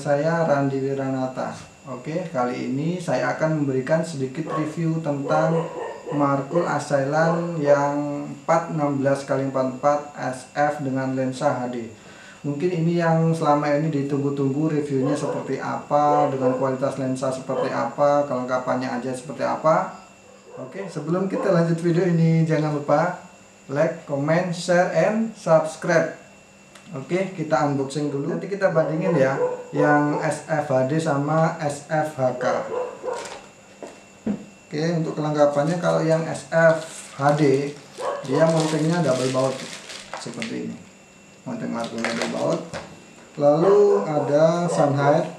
saya Randi Wiranata. Oke, kali ini saya akan memberikan sedikit review tentang Markul Asailan yang 416x44 SF dengan lensa HD. Mungkin ini yang selama ini ditunggu-tunggu, reviewnya seperti apa, dengan kualitas lensa seperti apa, kelengkapannya aja seperti apa. Oke, sebelum kita lanjut video ini, jangan lupa like, comment, share, and subscribe. Oke, kita unboxing dulu. Nanti kita bandingin ya, yang SFHD sama SFHK. Oke, untuk kelengkapannya, kalau yang SFHD dia mountingnya double baut seperti ini. Mounting Markul double baut. Lalu ada sunhead.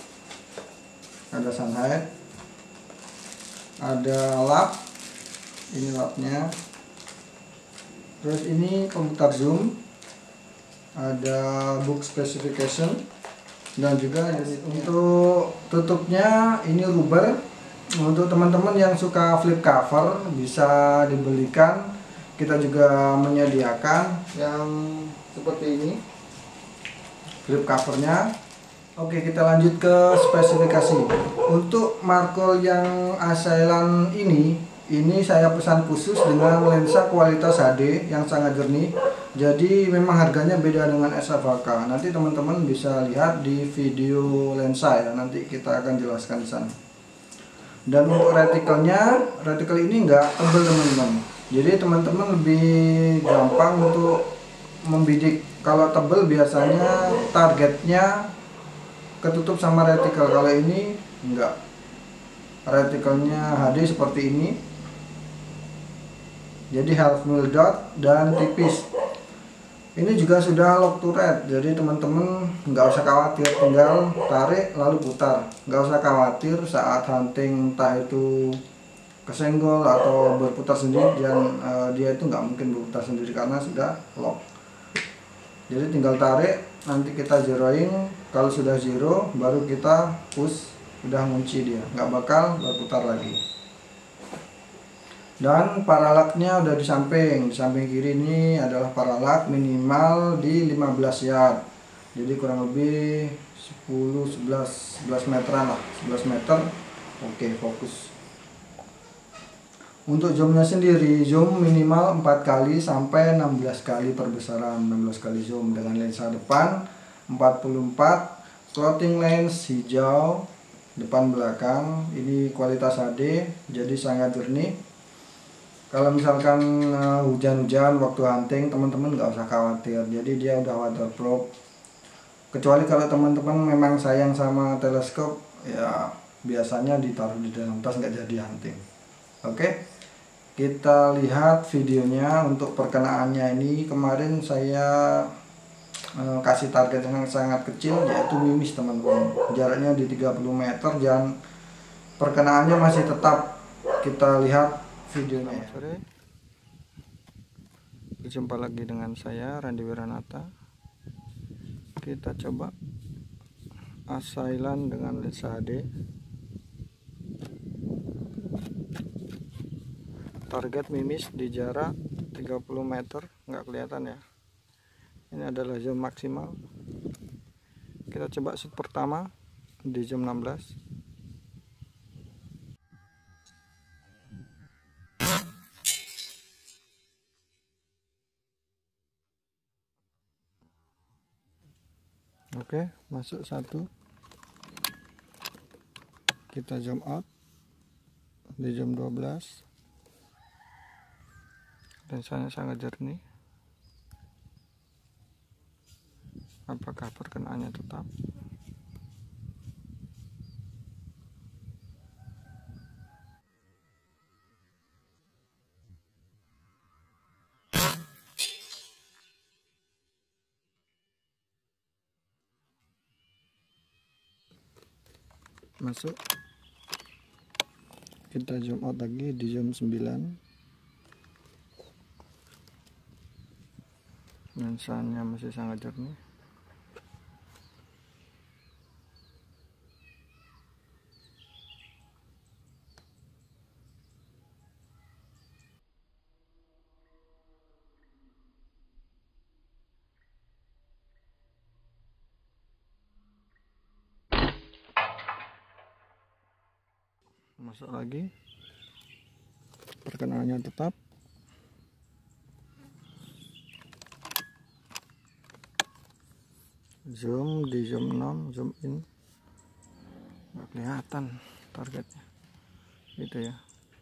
Ada lap. Ini lapnya. Terus ini pemutar zoom. Ada book specification dan juga untuk tutupnya ini rubber. Untuk teman-teman yang suka flip cover bisa dibelikan, kita juga menyediakan yang seperti ini flip covernya. Oke, kita lanjut ke spesifikasi. Untuk Markul yang Asailan ini saya pesan khusus dengan lensa kualitas HD yang sangat jernih. Jadi memang harganya beda dengan SFHK. Nanti teman-teman bisa lihat di video lensa ya. Nanti kita akan jelaskan di sana. Dan untuk retikel ini enggak tebal teman-teman. Jadi teman-teman lebih gampang untuk membidik. Kalau tebal biasanya targetnya ketutup sama retikel. Kalau ini enggak. Retikelnya HD seperti ini. Jadi half mil dot dan tipis. Ini juga sudah lock to red, jadi teman-teman nggak usah khawatir, tinggal tarik lalu putar. Nggak usah khawatir saat hunting entah itu kesenggol atau berputar sendiri, dan dia itu nggak mungkin berputar sendiri karena sudah lock. Jadi tinggal tarik, nanti kita zeroin. Kalau sudah zero baru kita push, udah ngunci dia, nggak bakal berputar lagi. Dan paralaknya udah di samping kiri ini adalah paralak minimal di 15 yard. Jadi kurang lebih 11 meteran lah, 11 meter. Oke, fokus. Untuk zoomnya sendiri, zoom minimal 4 kali sampai 16 kali perbesaran, 16 kali zoom dengan lensa depan 44, floating lens hijau depan belakang. Ini kualitas HD, jadi sangat jernih. Kalau misalkan hujan-hujan waktu hunting, teman-teman nggak usah khawatir. Jadi dia udah waterproof. Kecuali kalau teman-teman memang sayang sama teleskop, ya biasanya ditaruh di dalam tas, nggak jadi hunting. Oke, kita lihat videonya. Untuk perkenaannya ini kemarin saya kasih target yang sangat kecil, yaitu mimis teman-teman. Jaraknya di 30 meter dan perkenaannya masih tetap. Kita lihat videonya. Sore, berjumpa lagi dengan saya Randi Wiranata. Kita coba Asailan dengan lensa HD. Target mimis di jarak 30 meter, nggak kelihatan ya. Ini adalah zoom maksimal. Kita coba shoot pertama di jam 16. Oke, masuk satu. Kita zoom out di jam 12. Lensanya sangat jernih. Apakah perkenaannya tetap? Masuk. Kita zoom out lagi di jam 9. Lensanya masih sangat jernih. masuk lagi, perkenalannya tetap. Zoom, di zoom 6, zoom in, nggak kelihatan targetnya gitu ya.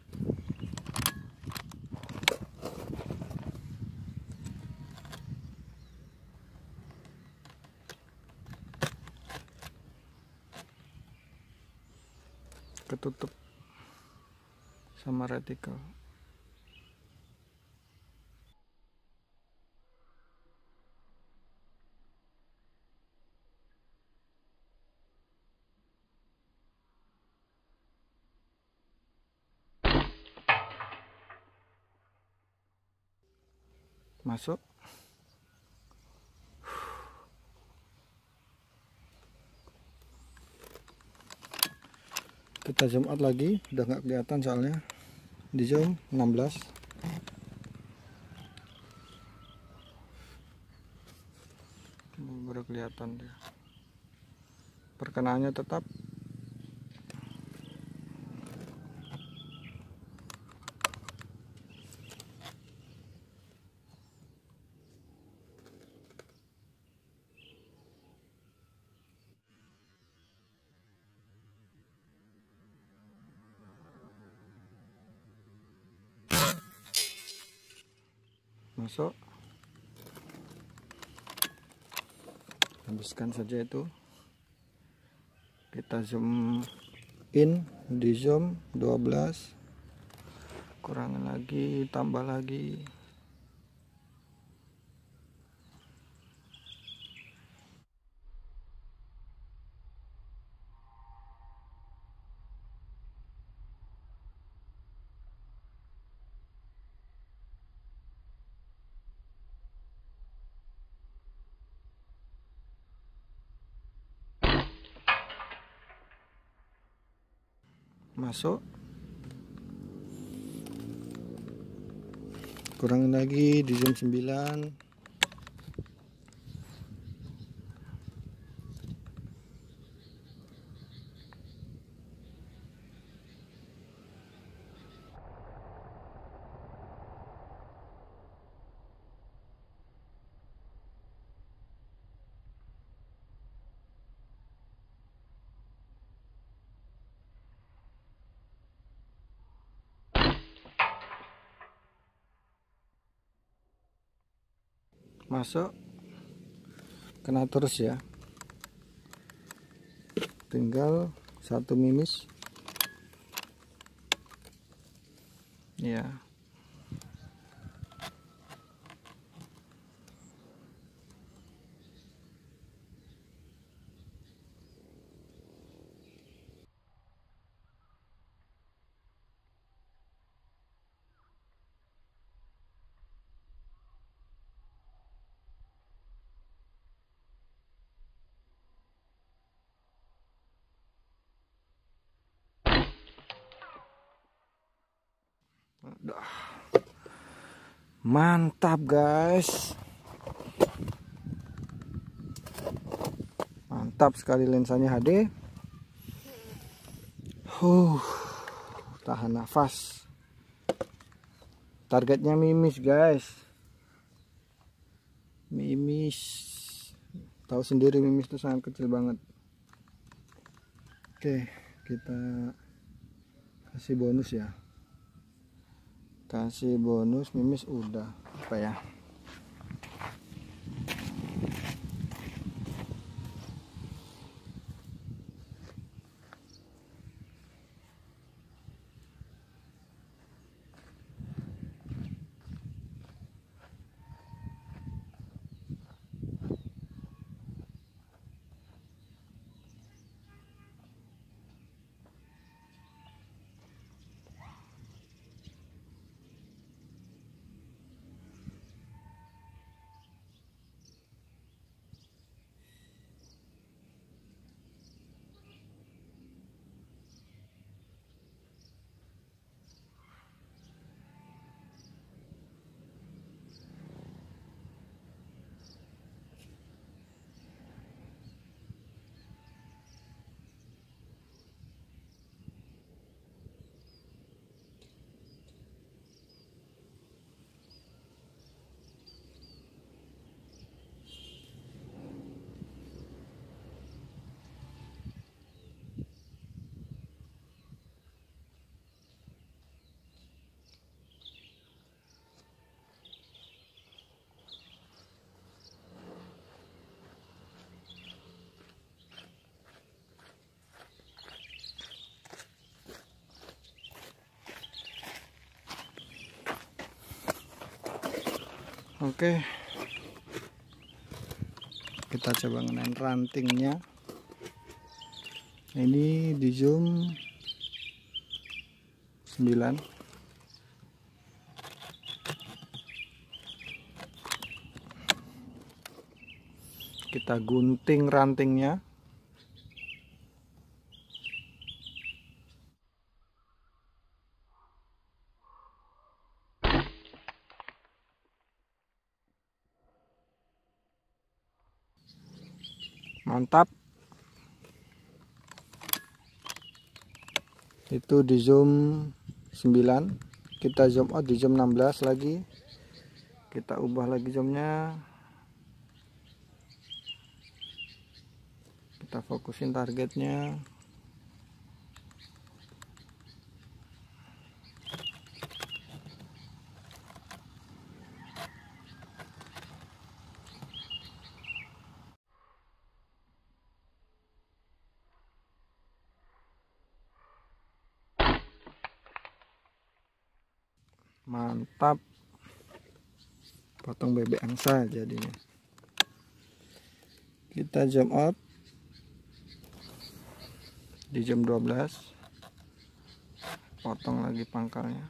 Ketutup sama retikel. Masuk. Kita zoom out lagi, udah nggak kelihatan soalnya. Di zoom 16. Ini baru kelihatan dia. Perkenalannya tetap. Masuk. Habiskan saja itu. Kita zoom in, di zoom 12, kurangin lagi, tambah lagi. Masuk, kurangin lagi, di zoom 9. Masuk, kena terus ya, tinggal satu mimis ya. Mantap guys, mantap sekali lensanya HD. Tahan nafas. Targetnya mimis guys, mimis. Tahu sendiri mimis itu sangat kecil banget. Oke, kita kasih bonus ya. Kasih bonus mimis udah apa ya? Oke, kita coba ngenain rantingnya. Ini di zoom 9. Kita gunting rantingnya. Mantap. Itu di zoom 9. Kita zoom out di zoom 16 lagi. Kita ubah lagi zoomnya. Kita fokusin targetnya. Mantap. Potong bebek angsa jadinya. Kita zoom out di jam 12. Potong lagi pangkalnya.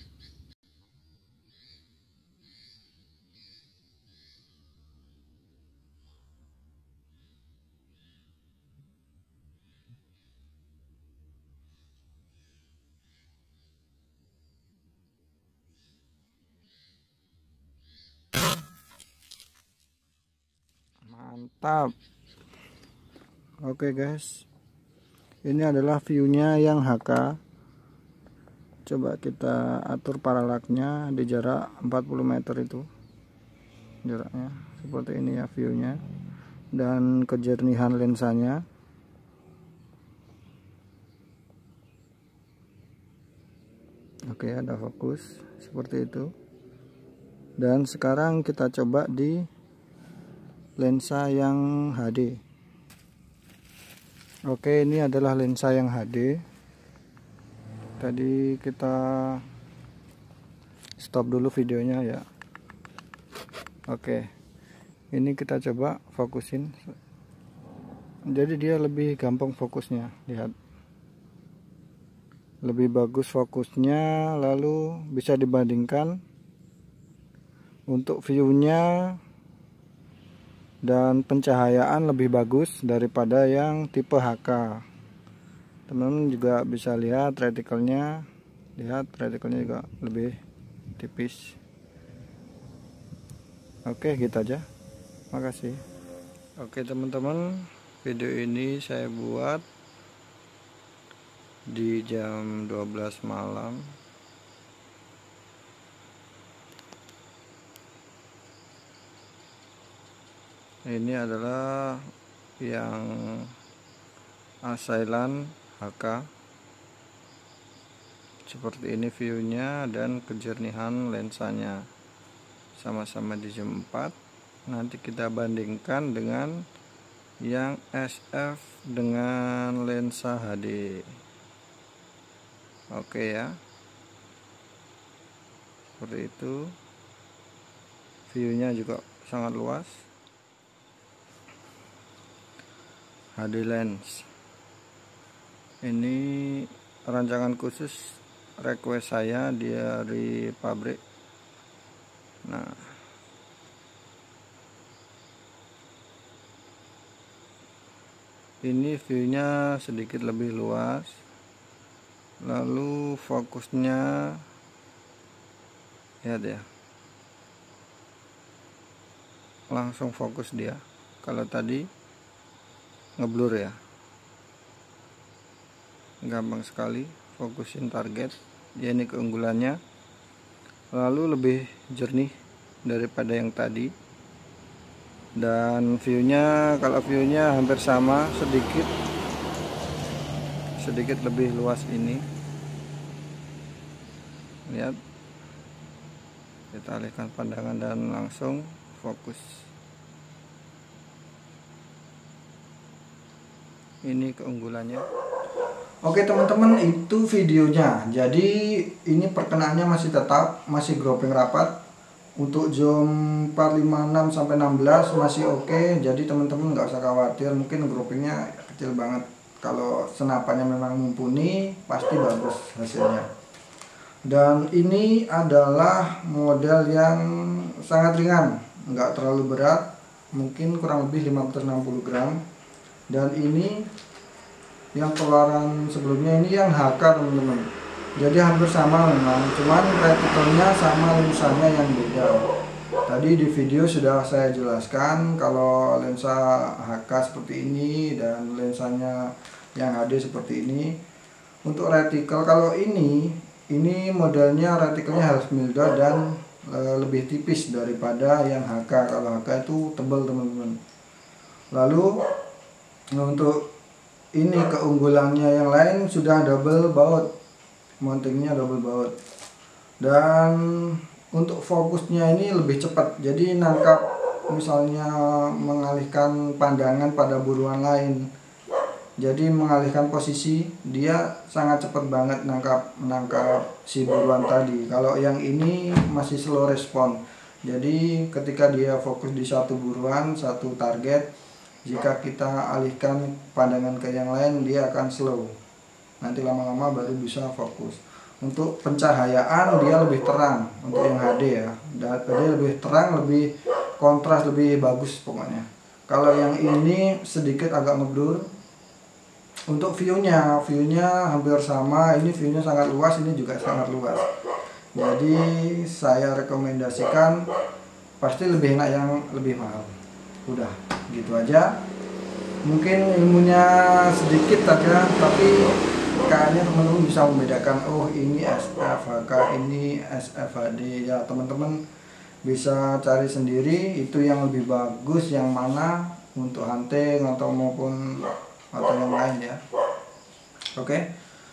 Mantap. Oke guys, ini adalah viewnya yang HK. Coba kita atur paralaknya di jarak 40 meter itu jaraknya, seperti ini ya viewnya, dan kejernihan lensanya. Oke, ada fokus seperti itu. Dan sekarang kita coba di lensa yang HD. Oke, ini adalah lensa yang HD. Tadi kita stop dulu videonya ya. Oke, ini kita coba fokusin. Jadi dia lebih gampang fokusnya, lihat. Lebih bagus fokusnya, lalu bisa dibandingkan untuk viewnya dan pencahayaan lebih bagus daripada yang tipe HK. Teman-teman juga bisa lihat retikelnya, juga lebih tipis. Oke, gitu aja. Makasih. Oke teman-teman, video ini saya buat di jam 12 malam. Ini adalah yang Asailan HK. Seperti ini viewnya dan kejernihan lensanya. Sama-sama di zoom 4. Nanti kita bandingkan dengan yang SF dengan lensa HD. Oke ya. Seperti itu. Viewnya juga sangat luas. HD lens. Ini rancangan khusus request saya dari pabrik. Nah, ini viewnya sedikit lebih luas, lalu fokusnya lihat ya, langsung fokus dia. Kalau tadi ngeblur ya, gampang sekali fokusin target ya. Ini keunggulannya, lalu lebih jernih daripada yang tadi. Dan viewnya, kalau viewnya hampir sama, sedikit lebih luas ini. Lihat, kita alihkan pandangan dan langsung fokus. Ini keunggulannya. Oke teman-teman, itu videonya. Jadi ini perkenaannya masih groping rapat. Untuk zoom 456 sampai 16 masih oke, jadi teman-teman nggak usah khawatir. Mungkin groupingnya kecil banget. Kalau senapannya memang mumpuni, pasti bagus hasilnya. Dan ini adalah model yang sangat ringan, nggak terlalu berat, mungkin kurang lebih 560 gram. Dan ini yang keluaran sebelumnya, ini yang HK teman-teman. Jadi hampir sama memang, cuman retikelnya sama lensannya yang beda. Tadi di video sudah saya jelaskan kalau lensa HK seperti ini dan lensanya yang HD seperti ini. Untuk retikel kalau ini modelnya retikelnya Half Milda dan lebih tipis daripada yang HK. Kalau HK itu tebal teman-teman. Lalu untuk ini keunggulannya yang lain sudah double baut. Mountingnya double baut, dan untuk fokusnya ini lebih cepat, jadi nangkap misalnya mengalihkan pandangan pada buruan lain, jadi mengalihkan posisi dia sangat cepat banget menangkap si buruan tadi. Kalau yang ini masih slow respon, jadi ketika dia fokus di satu buruan, satu target, jika kita alihkan pandangan ke yang lain dia akan slow. Nanti lama-lama baru bisa fokus. Untuk pencahayaan dia lebih terang untuk yang HD ya. Dia lebih terang, lebih kontras, lebih bagus pokoknya. Kalau yang ini sedikit agak ngeblur. Untuk view-nya hampir sama. Ini view-nya sangat luas, ini juga sangat luas. Jadi saya rekomendasikan pasti lebih enak yang lebih mahal. Udah, gitu aja. Mungkin ilmunya sedikit aja, tapi kayaknya teman-teman bisa membedakan, oh ini SFHK, ini SFHD ya. Teman-teman bisa cari sendiri itu yang lebih bagus yang mana untuk hunting atau yang lain ya. Oke,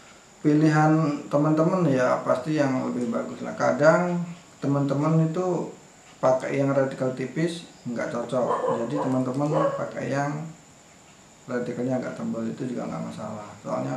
pilihan teman-teman ya pasti yang lebih bagus lah. Kadang teman-teman itu pakai yang retikel tipis nggak cocok, jadi teman-teman pakai yang retikelnya agak tebal, itu juga nggak masalah. Soalnya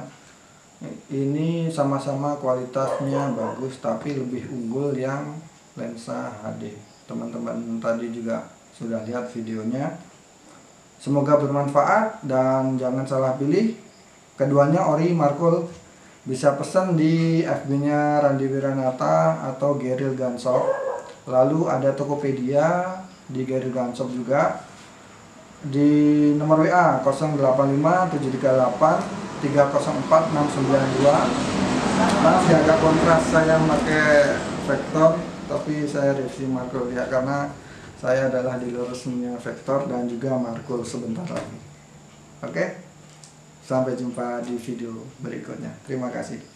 ini sama-sama kualitasnya bagus, tapi lebih unggul yang lensa HD. Teman-teman tadi juga sudah lihat videonya. Semoga bermanfaat dan jangan salah pilih. Keduanya ori Markul. Bisa pesan di FB-nya Randi Wiranata atau Geril Gunshop. Lalu ada Tokopedia di Geril Gunshop juga. Di nomor WA 085 738 304 692. Maaf ya agak kontras, saya pakai vektor tapi saya review Markul ya, karena saya adalah dealer resminya vektor dan juga Markul sebentar lagi. Oke, sampai jumpa di video berikutnya. Terima kasih.